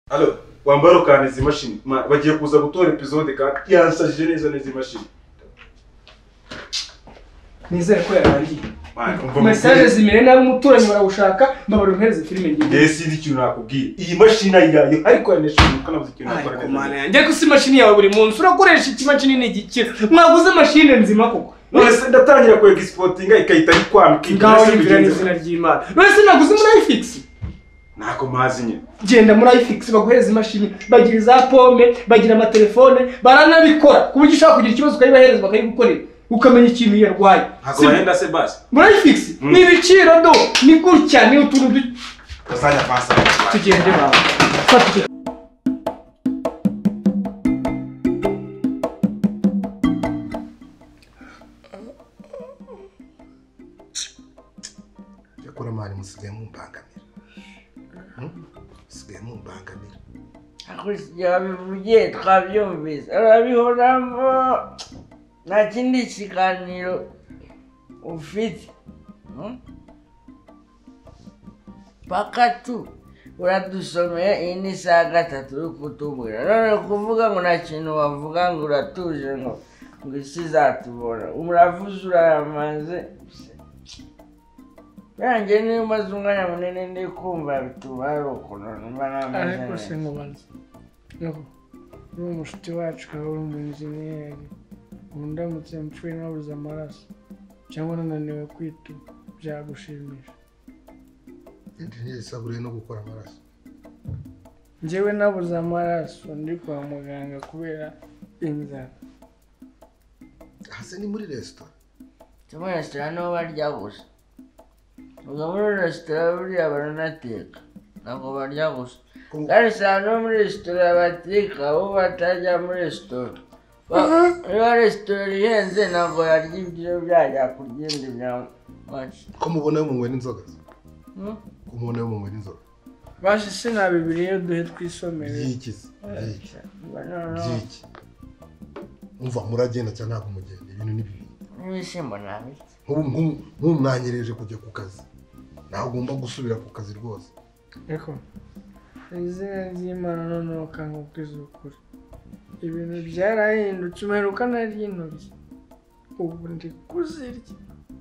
Allo, wambaro kandi izi mashini. Bagiye kuza gutora episode kandi yansajije neza neza imashini. Nizere ko yarangiye. Message zimere nawe umuturanyi barawushaka mbabara umpereze filime ngiye. Yes, ndi kintu nakubwiye. Iyi mashini yayo ariko yanesha kanavuze ikintu nakora neza. Mana yanjye ko si mashini yawe buri munsi urakoresha iki mashini n'igikira. Mwaguze mashini nzima koko. None se ndatangira ku exportinga ikahita ikwamika. Ngaho yibira n'izina ry'Imana. None se naguze muri iFix. Nako mazi nyine. Genda muri iFix baguhereza imashini, bagira za pome, bagira amatelefone, baranabikora. Kuburyo ushaka kugira ikibazo ukayibahereza bakayigukorera. Ukamenya ikintu yarwaye. Hako bahenda se basi. Muri iFix ni ibiciro do, ni gutya ni utuntu Kazanya pasa. tugende baba. Fata yakora mari musigaye mumbangamira. Musigaye mumbangamira. Akusya bivugiye twabyumvise arabihoramo nta kindi kiganiro ufite paka tu uradusomeye iyi ni saa gatatu uri kutubwira none kuvuga ngo nta kintu wavuga ngo uratuje ngo isi izatubona uravuze urayamaze yanjye niyo umaze umwanya munini ndi kumva bituma ari ukuntu numva n'amaze ariko se nkubaza yego uri umushuti wacu ukaba uri umunjeniyeri undamutse mpfuye nabuze amaraso cyangwa nananiwe kwituma byagushimisha Engineer sabure no gukora amaraso. njyewe nabuze amaraso ndi kwa muganga kubera inzara Hase ni muri restaurant. Muri resitora niho barya gusa ubwo muri resitora buriya baranateka ntabwo barya gusa kandi saa no muri resitora bateka bo batajya muri resitora niba resitora ihenze ntabwo yarya ibyo byajya kurya ibindi bya make Ko mubona mu ngwe n'inzoga. Ko mubona mu ngwe n'inzoga. baje sina bibiliya duhe twisomere Yikize. Yiki. Umva muragenda cyane ntabwo mugende ibintu ni bibi. n'ibishyimbo nabi Mwumwanyereje kujya ku kazi. Naho ugomba gusubira ku kazi rwose. Eko izina ry'Imana noneho ukangubwiza ukuri ibintu byarahindutse umeruka nari intoryi ubu ndi kuzirya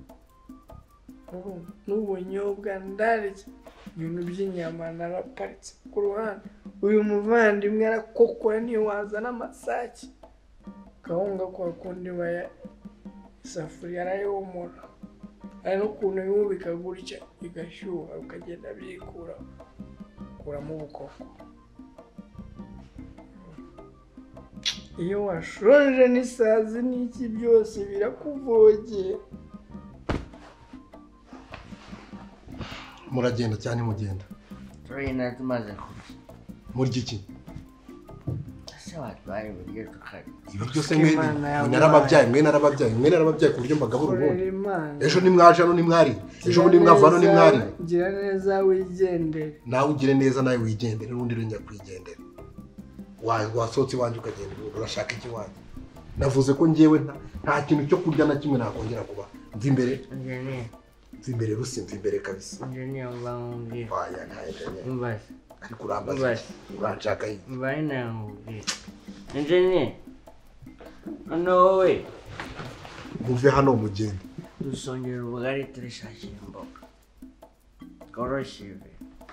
n'ubunyobwa ndarya ibintu by'inyama naraparitse ku ruhande uyu muvandimwe arakokora niyo wazana amasake gahunga kwa kundi baya isafuriya arayomora hari n'ukuntu yubika gutya igashyuha ukagenda byikura kuramo ubukoko iyo washonje n'isazi n'iki byose birakuvogera Muragenda cyane mugenda. turagenda tumaze kurya Murya iki? ese watwaye uburyo tukarya Ibi byose mwe narababyaye ku buryo mbagabura ubundi. Ejo nimwaje hano nimwari. Ejo bundi mwava hano nimwari. gira neza wigendere. Nawe ugire neza nawe wigendere n'undi renya kwigendera. Wasotse wanje ukagenda urashaka iki wanje. Navuze ko ngewe nta kintu cyo kurya na kimwe nakongera kuba. Mvi imbere rusimva imbere kabisa. Engineer ubangubwira. Waya nta engineer. Umbaze. Ariko urambaza. Uranshaka iki? Mbaye nangubwira. Engineer. Ano wowe. Muve hano mugende. Dusongera ubugari turishakira imboga. Koroshye ibi.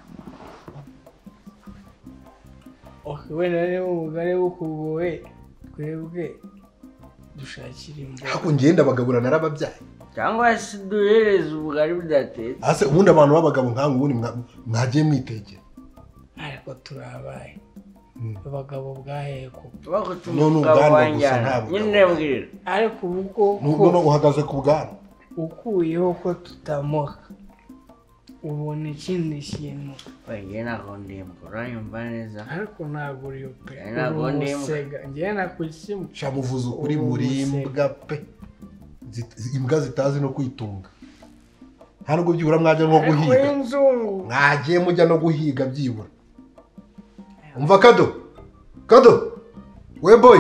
Wenda niba ubugari bukugoye twebwe dushakira imboga. Hako ngenda abagabura narababyaye. Cyangwa se duhereze ubugari budatetse. Ase ubundi abantu b'abagabo nkangu ubundi mwagiye mwitegera. Ariko turabaye. Abagabo bwaheko. None ubwanwa gusa ntabwo. Nyine mbwira. Ariko ubuko none uhagaze ku bwanwa. Ukuyeho ko tutamoka. Ubona ikindi kintu. Bagiye nako ndimbwa uranyumva neza. Ariko ntabwo uriyo pe. Ntabwo ndimbwa. Ngiye nakusimu. Shamuvuza ukuri muri imbwa pe. Imbwa zitazi no kwitunga. Hano ngo byibura mwajya nko guhiga. Mwagiye mujya no guhiga byibura. Umva Kado. We boy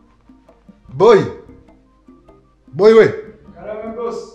we. Karame boss.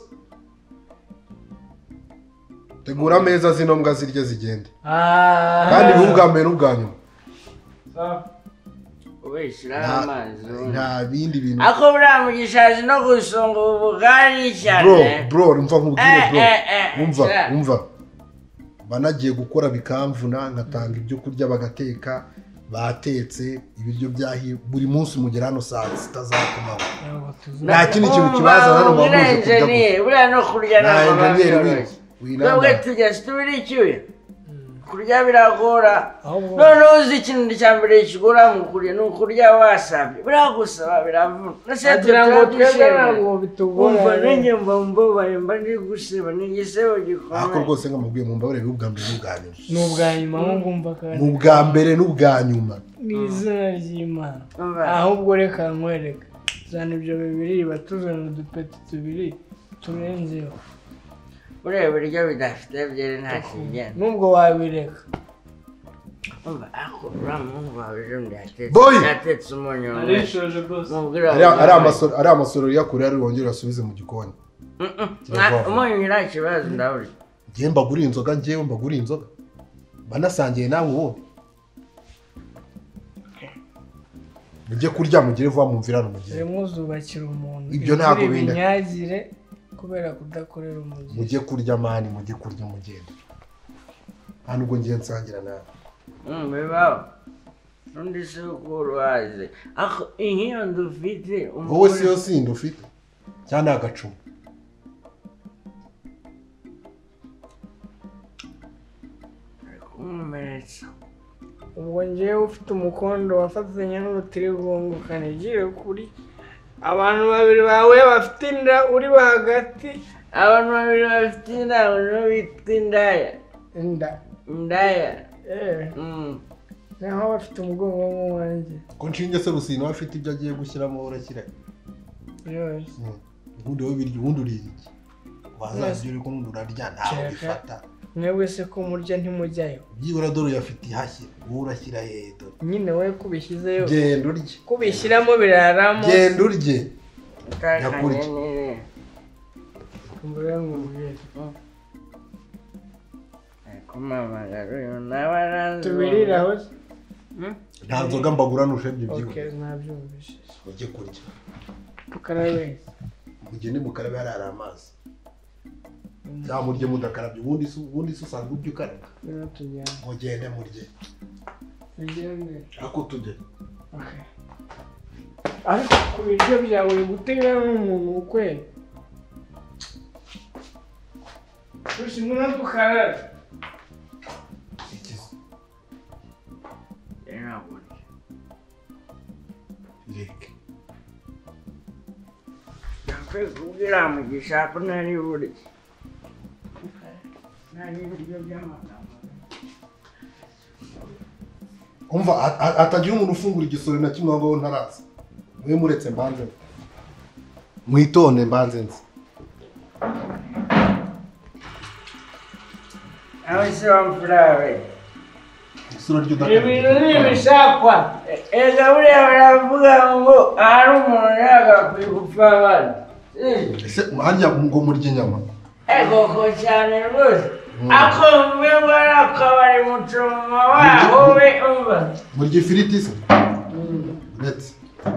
Tegura ameza zino mbwa zirye zigende. Kandi n'ubwa mbere n'ubwa nyuma. ubishyiraho amazi nta bindi bintu ako buriya mugisha azi no gusonga ubugari cyane bro umva nkubwire umva banagiye gukora bikamvuna ngatanga ibyo kurya bagateka batetse ibiryo byahiye buri munsi mugera hano saa 6 zakumaho nta kindi kintu kibaza hano bamuze kurya buriya no kurya ntabwo babyoroshye twebwe tujya tubiri icyuya kurya biragora noneho uzi ikintu cya mbere kigora mu kurya ni ukurya wasabye biragusaba biravuna kugira ngo twebwe ntabwo bitugora umva nanjye mbabaye mba ndi guseba ni igisebo gikomeye ariko rwose nkamubwiye mu mbabare y'ubwa mbere n'ubwa nyuma ni ubwa nyuma ahubwo umva kandi mu bwa mbere n'ubwa nyuma ni izina ry'Imana ahubwo reka nkwereka zana ibyo bibiri batuzana udupeti tubiri turenzeho buriya biryo bidafite byeri nta kigenda nubwo wabireka umva ako uriya muhungu wawe ejo Boy! yatetse umunyu arishoje rwose ari amasoro yakure ari wongera asubize mu gikoni umunyu nta kibazo ndaburi ngiye mbaguriye inzoga banasangiye nawe ubundi mujye kurya mugire vuba mumvirano mugire muzubakira umuntu ibyo ntabwo binyagire kubera kudakorera umujyi mujye kurya mani mujye kurya mugende hano ubwo ngiye nsangira nawe bibaho n'undi si uko urwaze ako nk'iyo ndufite wowe si yo sindi ufite cyangwa ni agacuma kumumeretsa ubwo ngewe ufite umukondo wafatanya n'urutirigongo kanigire kuri abantu babiri bawe bafite inda uri hagati abantu babiri bafite inda nibo bita indaya indaya naho bafite umugongo nk'uwanjye ko nshinge se Rusine we afite ibyo agiye gushyiramo urashyira yose ubundi wowe birya ubundi urira iki wazajya uri ko n'undi urarya ntawe ubifata mwebwe se ko murya ntimujyayo byibura dore uyafite ihashye wowe urashyira hehe nyine we kubishyizeyo genda urye kubishyiramo biraramo genda urye utakanye kumbura ngo mubwire kumamagara uyu nawe aranze tubirira aho nta nzoga mbagura nushebye byibura nabyumvise mujye kurya tukarabe mugende mukarabe hari amazi cyangwa murye mudakarabye ubundi se usanga ubyo ukaraba mugende murye ako tujye ariko ku biryo byawe uri gutera n'umuntu ukwe dushimwe tukarabe reke nakwiye kubwira mugisha ko nari buri nari ibiryo by'amagambo umva atagira umuntu ufungura igisoro na kimwe ngo ntaraza mwe muretse mbanze mwitonde mbanze nzi aho se wamfurawe isura ryo ibintu n'ibishakwa ega buriya baravuga ngo ahari umuntu yagakwiye gupfa abana ese hajya ngo murye inyama ego ko cyane rwose ako mbe ngo ari akabari mucuma waho we umva murye ifiriti se uretse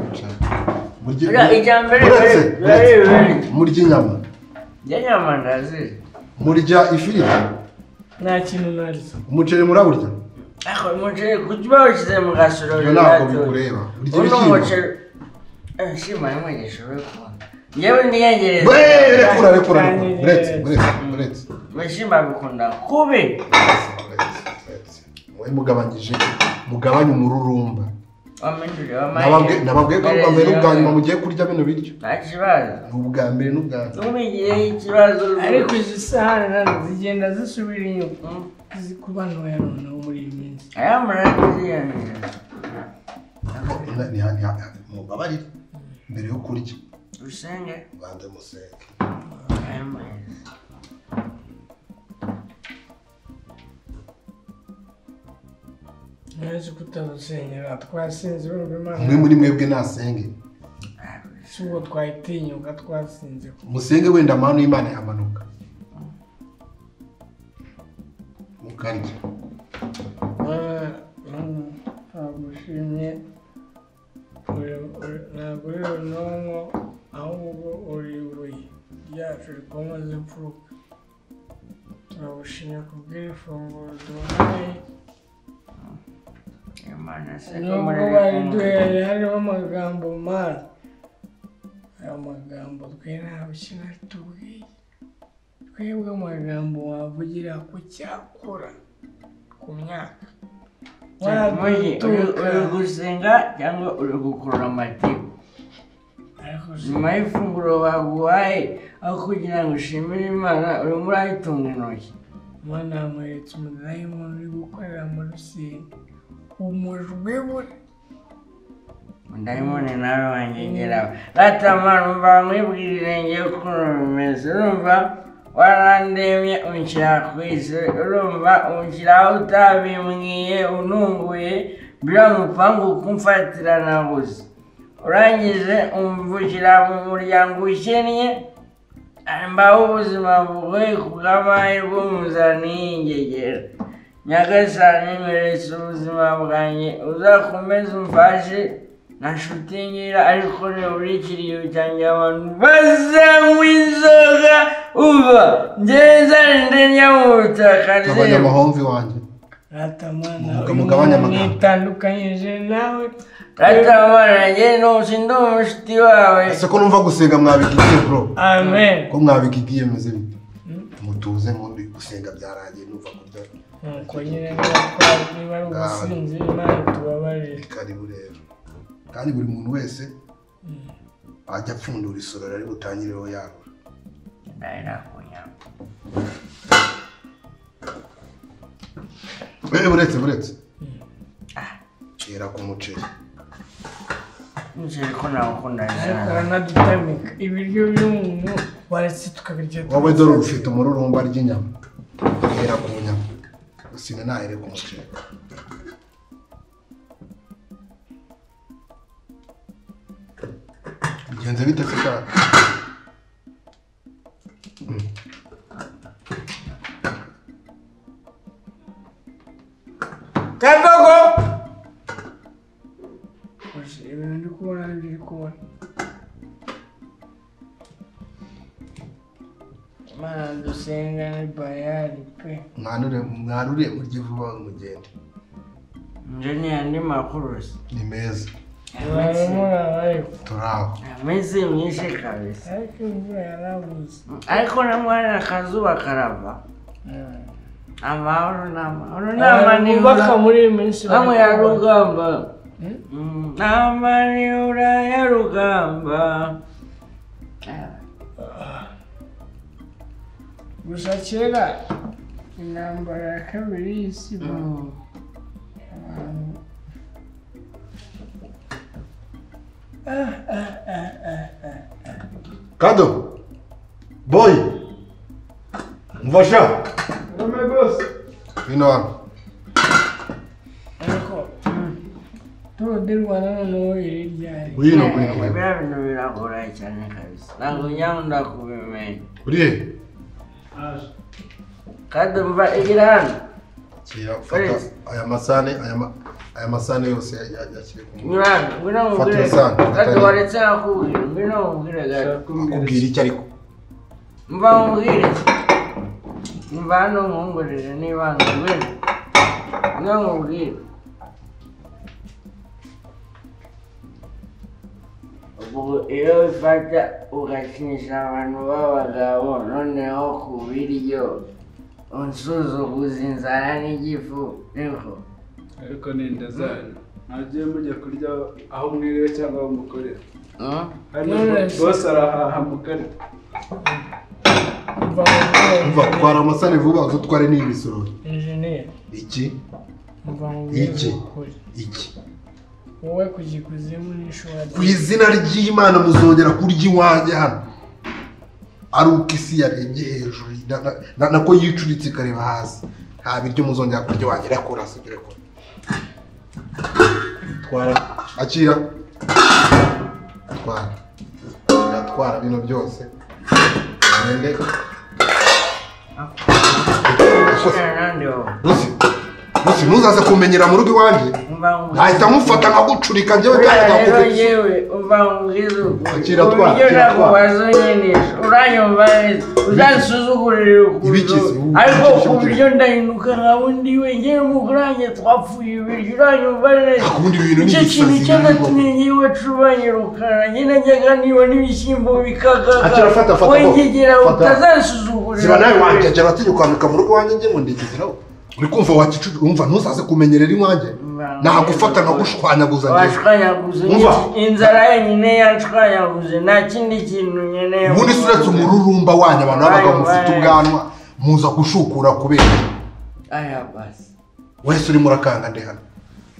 murye inyama inyama ndazizi murya ifiriti nta kintu narizo umuceri muraburya ako umuceri kuki bawushyize mu gasorori ntabwo bikureba urya ibishyimbo shima y'umugisha uri kubona yewe niyengereza rekura uretse ibishyimbo bikunda kubi mwe mugabanye umururumba nababwiye ko ubwa mbere n'ubwa nyuma mugiye kurya bino biryo nta kibazo ni ubwa mbere n'ubwa nyuma ntubigireho ikibazo ariko izi sahani nazo zigenda zisubira inyuma zikubanuye noneho muri iyi minsi aya muraziyanira mubabarire mbere yo kurya usenge ubanze musenge aya maheza ntazi kutabusenyera twasinze urumva imana umwe muri mwebwe nasenge si ubwo twayitinyuka twasinze musenge wenda amahano y'Imana yamanuka mukarya ntabwo urishimye ntabwo uri runonko ahubwo uri ibuye ryacu rikomaze imfuruka turagushimye kubw'iri funguro duhaye nubwo bariduhereye hariho amagambo mana ayo magambo twe ntabwo kinatubwiye twebwe amagambo wavugira ku cyakora ku myaka uri gusenga cyangwa uri gukurura amatiku nyuma y'ifunguro baguhaye aho kugira ngo ushimire imana urimo urayitunga intoki umwana yamweretse umudayimoni uri gukorera mu rusine umujwi buri umudayimoni nawe wangegeraho ratamana umva mwibwirire ngewe ukuntu bimeze urumva warandemye unshyira ku isi urumva unshyira aho utabimbwiye ununguye mbira mupangu kumfatira nabuze urangije umvukira mu muryango ukennye mbaho ubuzima bugoye ku bw'amahirwe muzaniye ingegera nyagasani mweretse ubuzima bwanjye uzakomeze umfashe na nshuti ngira ariko buri kiriyo cyanjye abantu bazanywa inzoga uva ngeza ndenya mu butaka abanyamahomvi wanjye ratamana mwitandukanyije nawe ratamana njye sindi umushuti wawe ese ko numva gusenga mwabigiye bro amen ko mwabigiye meze bite mutuze mundi gusenga byaragiye numva kurya nuko nyine niba ari ubusinzi imana tubabarire karibu rero kandi buri muntu wese ajya apfundura isorero ari butangireho yarura buretse kera ku muceri umuceri ko nawukunda ariko uranadutamika ibiryo by'umuntu waretse tukabirya wowe dore ufite umururumba ry'inyama kera ku nyama usine nahere ku muceri bigenze bite se cyane Kagogo! Ibintu ndi kubona n'ibyo uri kubona. Mana dusenga ni bayani pe. mwarure murye vuba mugende nje ni andi makuru ni meza turaho amezi myinshi kabisa ariko imvura yarabuze ariko na mwana akazuba karava amahoro n'amani baka muri iyi minsi bamwe ya rugamba n'amani ya rugamba gusa kera intambara ya kabiri y'isi Kado boy mvasha ino hano ariko turode rwanda noneho iri ryari wino biriya bintu biragora cyane kabisa ntabwo nyakunda kubimenya uriye kandi mva igira hano fata aya masane yose yakire ku muntu ngwino mubwire kandi waretse nakubwira ngwino mubwire gato akubwira iki ariko mva mubwire mva hano nkongorere n'ibanga ngwino mubwire ubwo iyo bifata ugakinisha abantu b'abagabo noneho ku biryo unsuzuguza inzara n'igifu niko ariko ni inda zanyu ntagiye mujya kurya aho mwiriwe cyangwa aho mukorera hano bose arahaha mukarya umva twara amasane vuba uzutware n'ibisorori engineer iki wowe kugikuzimu n'ishobora ku izina ry'Imana muzongera kurya iwanjye hano ari uko isi yarebye hejuru nako yicuritse ikareba hasi nta biryo muzongera kurya iwanjye rakora sigire ko twara akira twara bino byose nende Rusi, ntuzaze kumenyera mu rugo iwanjye nahita mufata nkagucurika njyewe rero yewe umva nkubwiza uburyo nakubazonyenisha uranyumva neza uzansuzugurire ukuntu ariko ku buryo ndahinduka nka bundi we ngewe umugurange twapfuye ibiryo uranyumva neza icyo kintu cyanatumye ngewe cubanyirukana nyine njyaga niba n'ibishyimbo bikagaga wengegera utazansuzugurira ziba nawe wanjye batinya kwambika mu rugo wanjye njye ngo ndigezeraho uri kumva wakicucu umva ntuzaze kumenyerera iwanjye nagufata nkagushwanyaguza washwanyaguza inzara yenyine yanshwanyaguze nta kindi kintu nkeneye ubundi si uretse umururumba wanyu abantu babaga mufite ubwanwa muza gushukura kubera aya basi wese urimo urakanga nde hano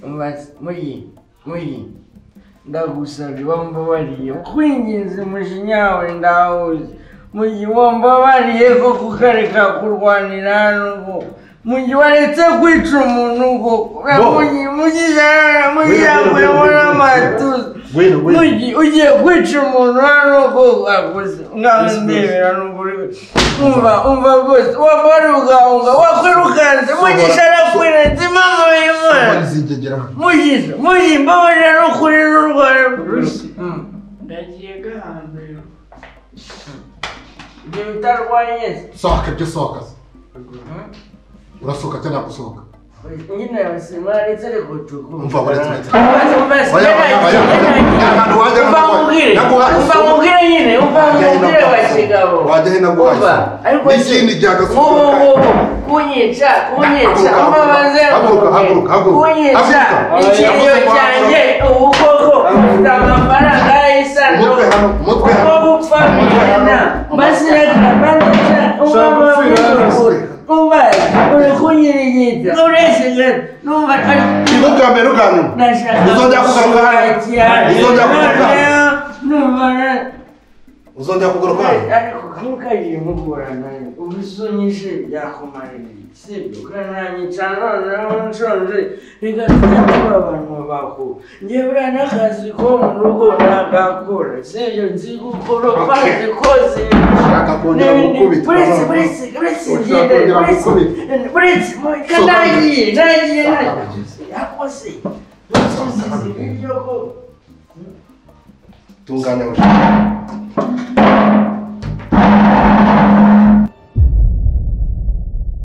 muyi ndagusabye wambabariye kwinginze mushinyawe ndawuzi muyi wambabariye ko kukareka kurwanira hano mugi waretse kwica umuntu ngo mugi yamuyobora amatuza mugi ugiye kwica umuntu hano ngo aguze nkandebera n'ukuri umva rwose wambara ugahunga wakwirukanze mugisha arakwirenze impamvu y'imana mugi mbabarira n'ukuri n'urwara ndagiye gahambira ibyo bitarwanye sohoka ibyo sohoka urasohoka cyangwa gusohoka nyine abasima aretse ariko tukumva umva baretse umubwire nyine umubwire bakigabo wajya hino guhashya n'ikindi gyagasohoka kunyica umbabaze kunyica ikiriyo cyanjye ubu koko ufite amafaranga y'isano uko gupfa bigana basireka banica umbabaze umbaye uri kunyirigita uresiga numva ntugambe ntuganyuma uzongera kugaruka hano uzongera kugaruka hano ariko ntukagiye mugorana ubisunyije byakumarira sibyo ukananyica noneho nshonje reka tujya tuba abantu bakuru njyewe n'akazi ko mu rugo nagakora sibyo nzi gukora kazi koze buretse nagiye yakose tunganya